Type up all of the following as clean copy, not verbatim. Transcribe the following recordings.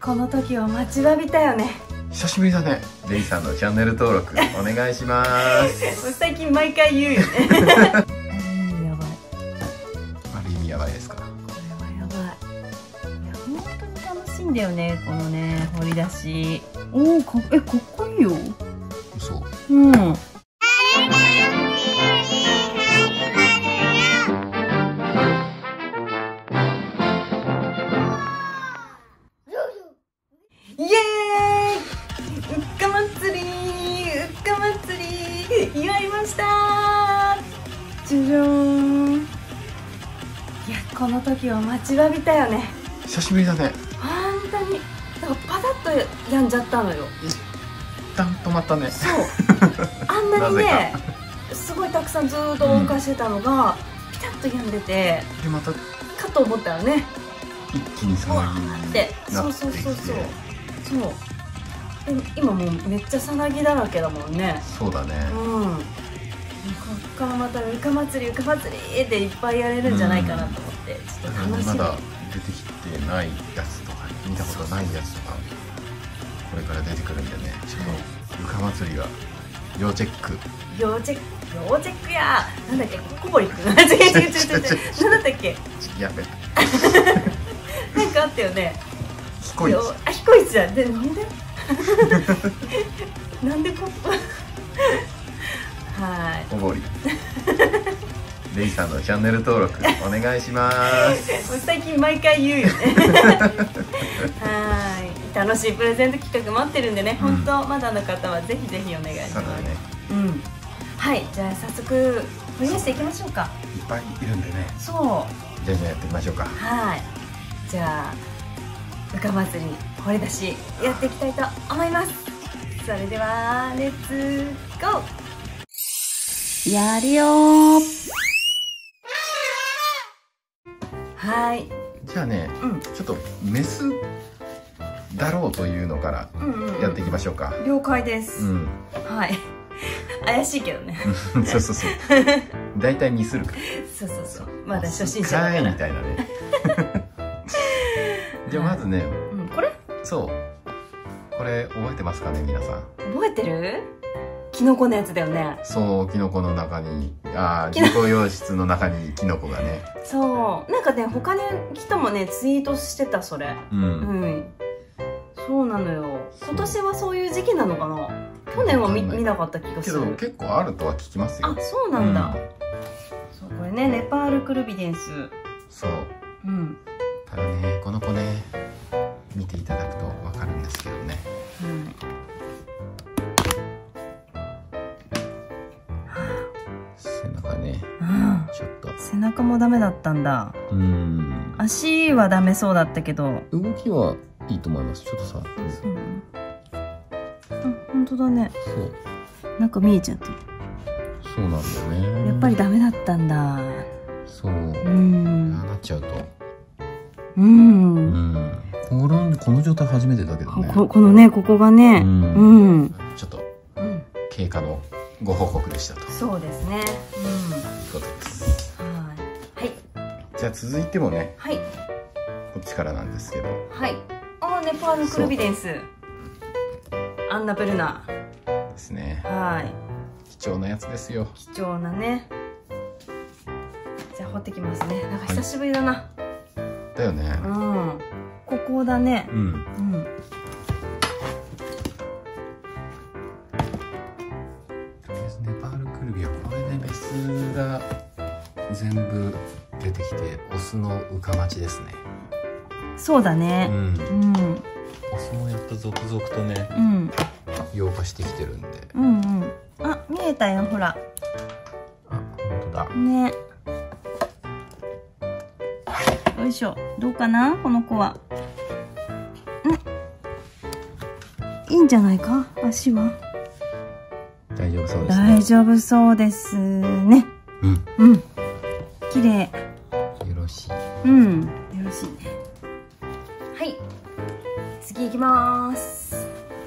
この時を待ちわびたよね。 久しぶりだね。レイさんのチャンネル登録お願いします。 最近毎回言うよね。やばい。 ある意味やばいですか。 これはやばい。いや本当に楽しいんだよね、このね掘り出し。おお、かっこいいよ。 そう。 うん。イエーイ！うっか祭り祝いましたー。じゃじゃーん。いや、この時を待ちわびたよね。 久しぶりだね。 本当に。だからパタッとやんじゃったのよ。 一旦止まったね。 そう。あんなにね、すごいたくさんずーっと音化してたのが、ピタッとやんでて、 でまたかと思ったよね。 一気に騒ぎになってきて。 そう。そう。でも今もうめっちゃさなぎだらけだもんね。 そうだね。 こっからまたうか祭りっていっぱいやれるんじゃないかなと思って、ちょっと楽しみ。 まだ出てきてないやつとか見たことないやつとかこれから出てくるんでね、ちょっとうか祭りは要チェック。 要チェックや。なんだっけ、小堀くん。違う。なんだったっけ。 やべ。 なんかあったよね。 彦一。 あ、彦一だ。で、なんでなんでこはい。 小堀。レイさんのチャンネル登録お願いします。 最近毎回言うよね。はい。楽しいプレゼント企画待ってるんでね、本当まだの方はぜひぜひお願いします。 そうだね。 はい、じゃあ早速掘り出していきましょうか。 いっぱいいるんでね。 そう。 じゃあやっていきましょうか。 はい。じゃあうか祭り掘り出しやっていきたいと思います。それではレッツゴー。やるよー。はい。 じゃあね、ちょっとメスだろうというのからやっていきましょうか。 了解です。はい。怪しいけどね。 そう。大体ミスるから。 そう。まだ初心者だから。 みたいなね。じゃあまずね、 これ？ そう。これ覚えてますかね、皆さん。 覚えてる？キノコのやつだよね。 そう、キノコの中に、人工養殖の中にキノコがね。 そう、なんかね、他の人もね、ツイートしてた、それ。そうなのよ。今年はそういう時期なのかな。去年は見なかった気がする。 けど結構あるとは聞きますよ。 あ、そうなんだ。そう、これね、ネパールクルビデンス。 そう。ただね、この子ね、見ていただくとわかるんですけどね。背中ね、ちょっと。背中もダメだったんだ。足はダメそうだったけど。動きはいいと思います。ちょっとさ。 本当だね。そう。なんか見えちゃってる。 そうなんだよね。 やっぱりダメだったんだ。 そう。なっちゃうと。この状態初めてだけどね。このね、ここがね。ちょっと経過のご報告でしたと。そうですね。そうです。はい。じゃあ続いてもね。はい。こっちからなんですけど。はい。ネパールクルビデンス。アンナプルナ。ですね。はい。貴重なやつですよ。貴重なね。じゃあ掘ってきますね。なんか久しぶりだな。だよね。ここだね。ネパールクルビはこれでメスが全部出てきてオスのうか待ちですね。そうだね。オスもやっと続々とね、養化してきてるんで。あ、見えたよ、ほら。あ、本当だ。ね。よいしょ、どうかな、この子は。いいんじゃないか、足は。大丈夫そうですね。大丈夫そうですね。綺麗。よろしい。よろしいね。はい。次行きます。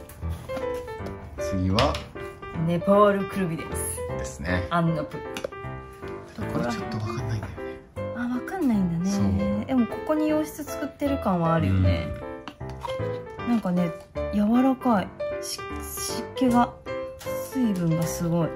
次はネパールクルビデンスですね。アンナプ。これちょっとわかんないんだよね。あ、わかんないんだね。でもここに洋室作ってる感はあるよね。 なんかね、柔らかい。湿気が、水分がすごい。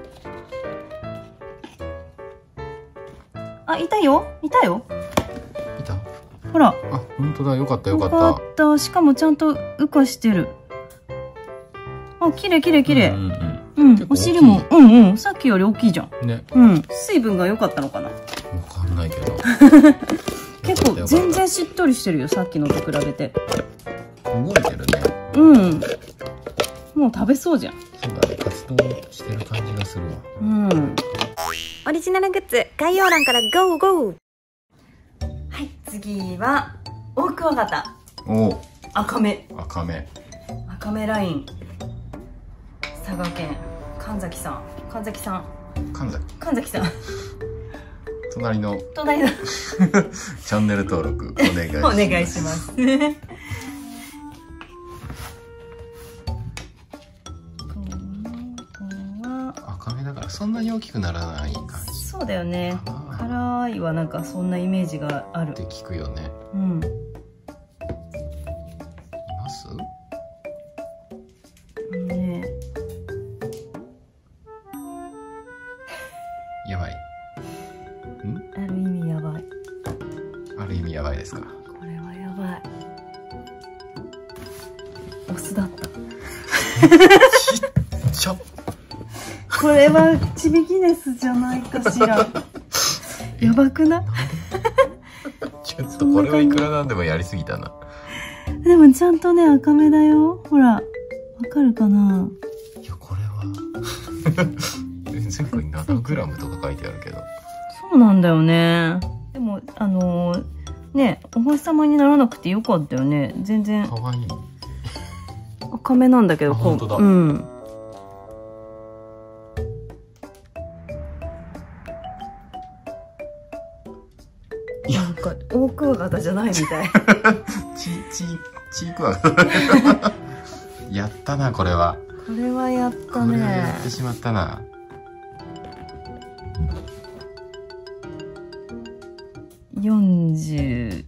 あ、いたよ、いたよ。 いた。 ほら。 あ、本当だ、よかったよかった。 よかった。しかもちゃんと羽化してる。あ、綺麗綺麗綺麗。うん、お尻も、さっきより大きいじゃん。ね。うん、水分が良かったのかな。わかんないけど。 結構全然しっとりしてるよ、さっきのと比べて。 動いてるね。 うん。もう食べそうじゃん。 そうだね、活動してる感じがするわ。 うん。オリジナルグッズ概要欄からゴーゴー。はい、次はオオクワガタ。 お。 赤目。 赤目。 赤目ライン。佐賀県神崎さん。神崎さん。 神崎さん。 隣のチャンネル登録お願いします。赤目だからそんなに大きくならない感じ。 そうだよね。辛いはなんかそんなイメージがある。 って聞くよね。うん。います？ね。やばい。 ある意味やばい。 ある意味やばいですか。 これはやばい。オスだった。 ちょ。 これはちびギネスじゃないかしら。やばくない？ ちょっとこれはいくらなんでもやりすぎたな。 でもちゃんとね、赤目だよ。ほら、わかるかな。 いや、これは前回7グラムとか書いてあるけど。 そうなんだよね。でもね、お星様にならなくてよかったよね。全然。 可愛い。 赤目なんだけど、 本当だ。 うん。なんかオオクワガタじゃないみたい。 チークワガタ。やったな、これは。 これはやったね。 これはやってしまったな。 43？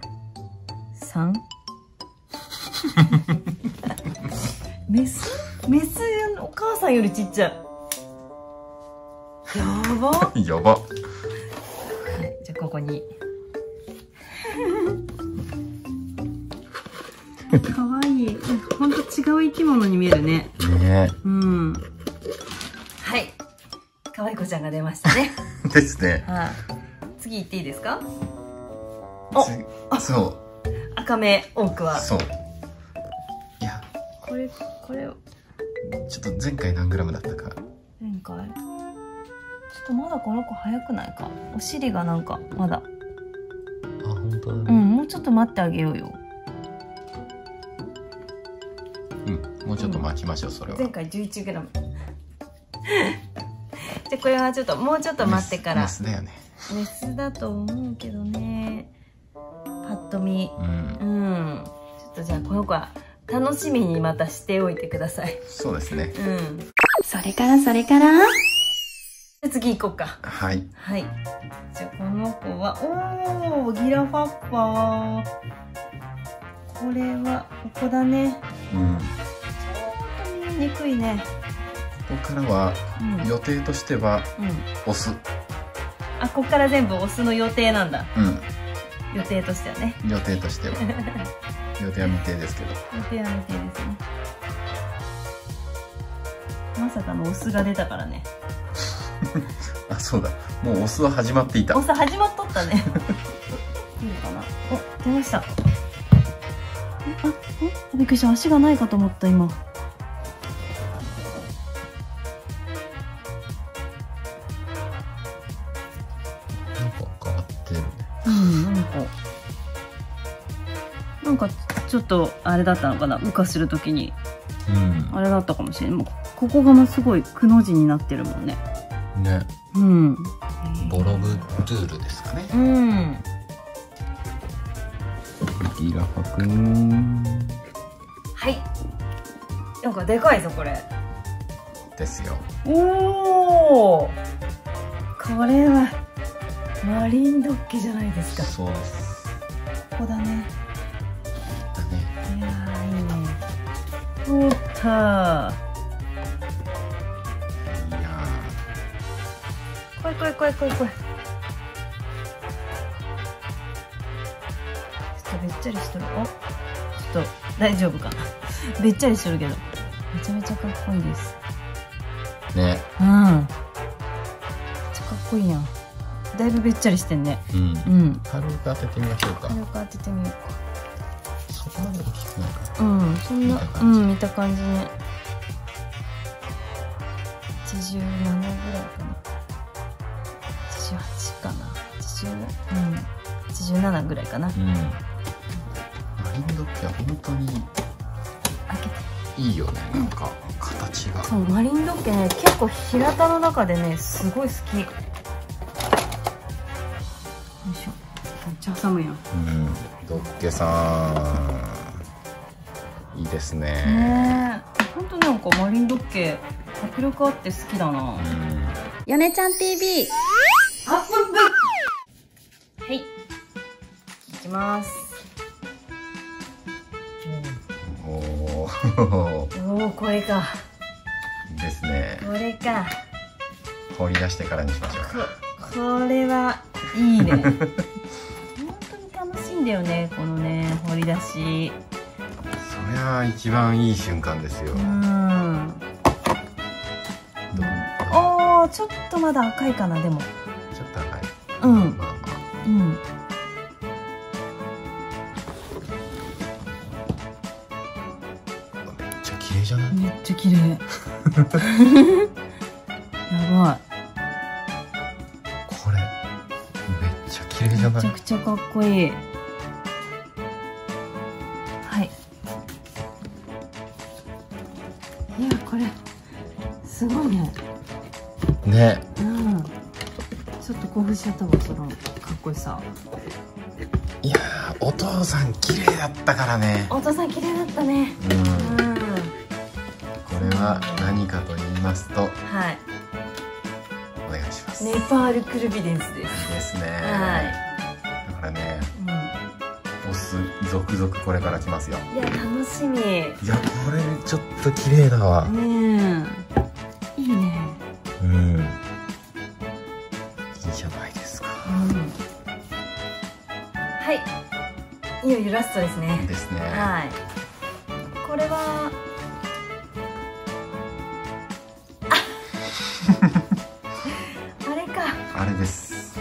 メスお母さんよりちっちゃい。やば。 やば。はい 、じゃあここに。可愛い。本当違う生き物に見えるね。 ね。 うん。はい。可愛い子ちゃんが出ましたね。 ですね。 はい。次行っていいですか？ そう。 赤目オオクワ。 そう。いや。 これ。 ちょっと前回何グラムだったか。 前回。ちょっとまだこの子早くないか。お尻がなんかまだ。 あ、本当だね。 うん、もうちょっと待ってあげようよ。 うん、もうちょっと待ちましょう、それは。 前回11グラム。じゃあこれはちょっともうちょっと待ってから。 メスだよね。 メスだと思うけどね。パッと見。うん。ちょっとじゃあこの子は楽しみにまたしておいてください。 そうですね。 うん。それからじゃあ次行こうか。 はい。 はい。じゃあこの子は、おー、ギラファッパー。これはここだね。うん。ちょっと見にくいね。 ここからは、予定としては、オス。 あ、ここから全部オスの予定なんだ。 うん。 予定としてはね。 予定としては。予定は未定ですけど。 予定は未定ですね。まさかのオスが出たからね。 あ、そうだ。もうオスは始まっていた。 オス始まっとったね。いいのかな。お、出ました。びっくりした。足がないかと思った今。なんか変わってるね。 うん、なんかちょっとあれだったのかな。羽化するときに、あれだったかもしれない。もうここがすごいくの字になってるもんね。 ね。 うん。 ボロブドゥールですかね。 うん。 ギラファくん。 はい。なんかでかいぞこれ。 ですよ。 おお。これはマリンドッキじゃないですか。 そうです。 ここだね。 だね。 いやーいいね。 おったー。いやー、怖い怖い怖い怖い怖い。ちょっとべっちゃりしとる。お、ちょっと大丈夫かな。べっちゃりしとるけどめちゃめちゃかっこいいですね。 うん、めっちゃかっこいいやん。だいぶべっちゃりしてんね。 うん。軽く当ててみましょうか。 軽く当ててみようか。 そこまで大きくないかな。 うん、そんな、見た感じね。87ぐらいかな。88かな。87ぐらいかな。マリンドッキは本当にいいよね。なんか形が。 そう、マリンドッキね、結構平田の中でね、すごい好き。めっちゃ挟むやん。 ドッケさんいいですね。 ねえ、本当なんかマリンドッケ迫力あって好きだな。ヨネちゃん TV アップップ。はい、いきます。 おお、これかですね。 これか。 掘り出してからにしましょうか。 これはいいね。本当に楽しいんだよね、このね、掘り出し。 そりゃ一番いい瞬間ですよ。 おー、ちょっとまだ赤いかな。でもちょっと赤い。 まあまあ。 めっちゃ綺麗じゃない？ めっちゃ綺麗。やばい。 これめっちゃ綺麗じゃない？ めちゃくちゃかっこいい。はい。いや、これすごいね。 ね。 ちょっと興奮しちゃったわ、そのかっこいいさ。 いやー、お父さん綺麗だったからね。 お父さん綺麗だったね。 これは何かと言いますと、 はい。 お願いします。 ネパールクルビデンスです。 ですね。 はい。 だからね、オス続々これから来ますよ。 いや、楽しみ。いや、これちょっと綺麗だわ。 ねえ、いいね。 いいじゃないですか。 はい、いよいよラストですね。 ですね。 はい。これはあれか。 あれです。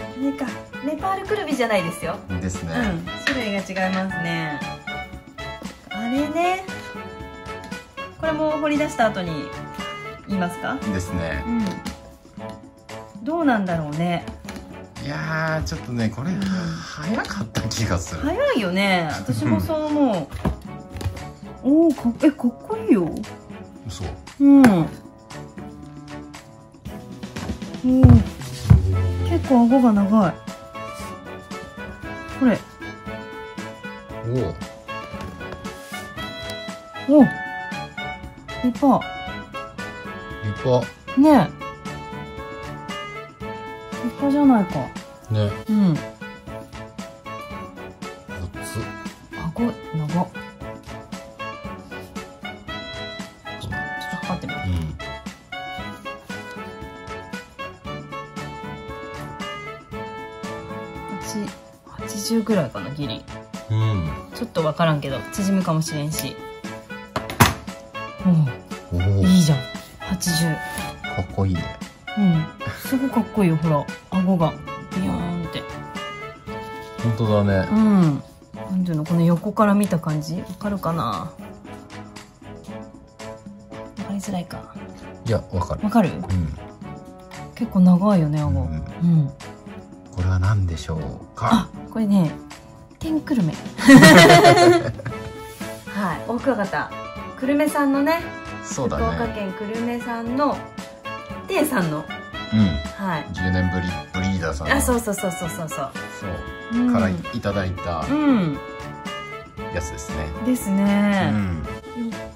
あれか。ネパールクルビじゃないですよ。 ですね。 種類が違いますね。あれね。これも掘り出した後に言いますか？ ですね。 どうなんだろうね。 いやー、ちょっとね、これ早かった気がする。 早いよね。私もそう思う。おお、かっこいいよ。 そう。 結構顎が長い。これ。お。立派。 立派。 ねえ。立派じゃないか。 ね。 顎長っ。ちょっと測ってみる。80ぐらいかな、ギリ。ちょっと分からんけど縮むかもしれんし。いいじゃん。80。 かっこいいね。 すごいかっこいいよ。ほら、顎がビヨーンって。 本当だね。 なんていうの、この横から見た感じ、わかるかな。わかりづらいか。 いや、わかる。 わかる？結構長いよね、顎。 これは何でしょうか？ あ、これね、テンクルメ。はい、大クワガタ。久留米さんのね。 そうだね。 福岡県久留米さんの。テイさんの。はい。 10年ぶりブリーダーさん。 あ、そう。そう。 からいただいた。やつですね。 ですね。やった。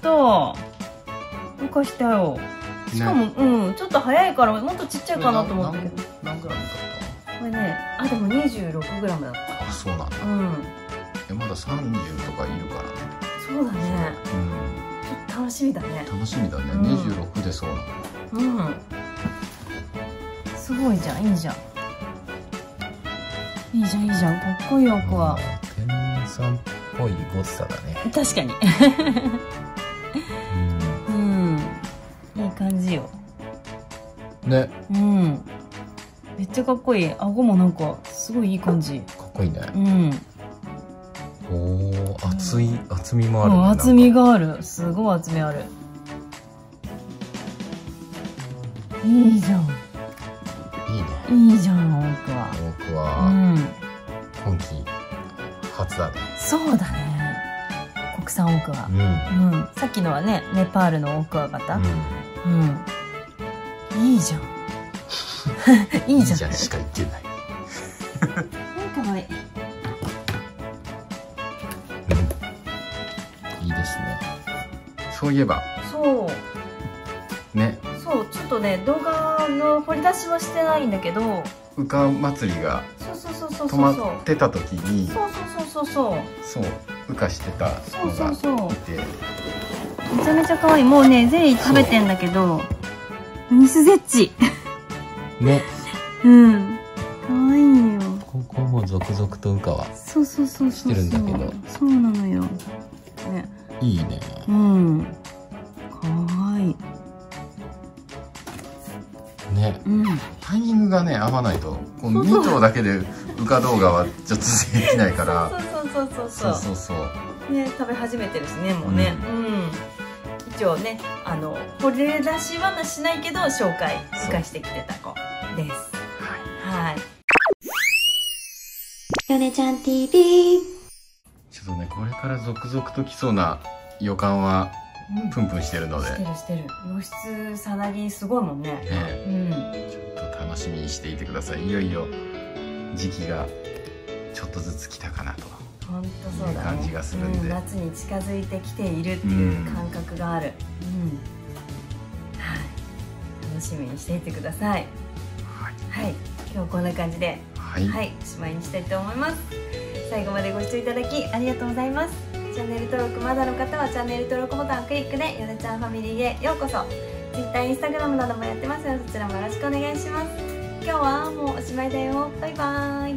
浮かしたよ。しかも、ちょっと早いからもっとちっちゃいかなと思ったけど。 何グラムだった？ これね、あ、でも26グラムだった。 あ、そうなんだ。まだ30とかいるからね。 そうだね。ちょっと楽しみだね。 楽しみだね。26でそうなの。 すごいじゃん、いいじゃん。いいじゃん、いいじゃん、かっこいいアクア。 天さんっぽいゴッサだね。 確かに。いい感じよ。 ね。 めっちゃかっこいい。顎もなんかすごいいい感じ。 かっこいいね。おお、厚みもある。 厚みがある。すごい厚みある。いいじゃん。 いいね。 いいじゃん、奥は。 奥は今季初だね。 そうだね。国産奥は。さっきのはね、ネパールのオクワガタ。いいじゃん。いいじゃんしか言ってない。 かわいい。 いいですね。そういえば。ね。 そう、ちょっとね、動画の掘り出しはしてないんだけど。 羽化祭りが。止まってた時に。そう、羽化してたのがいて。 めちゃめちゃ可愛い。もうね、ゼリー食べてんだけど。ニスゼッチ。 ね。 可愛いよ。 ここも続々と羽化は。してるんだけど。 そうなのよ。ね。 いいね。 可愛い。 ね。タイミングがね、合わないと、この2頭だけで羽化動画はちょっとできないから。そう。 ね、食べ始めてるしね、もうね。一応ね、掘り出しはしないけど紹介してきてた子です。はい。ヨネちゃん TV。 ちょっとね、これから続々と来そうな予感はプンプンしてるので。 してる。露出さなぎすごいもんね。 ちょっと楽しみにしていてください。いよいよ時期がちょっとずつ来たかなと。 本当そうだね。 感じがするんで、 夏に近づいてきているっていう感覚がある。楽しみにしていてください。はい、今日こんな感じで、おしまいにしたいと思います。最後までご視聴いただきありがとうございます。チャンネル登録まだの方はチャンネル登録ボタンをクリックでヨネちゃんファミリーへようこそ。Twitter、Instagram などもやってますので、そちらもよろしくお願いします。今日はもうおしまいだよ。バイバーイ。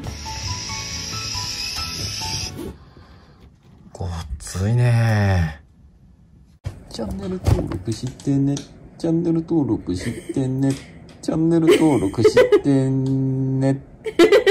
ごっついね。チャンネル登録してね。チャンネル登録してね。チャンネル登録してね。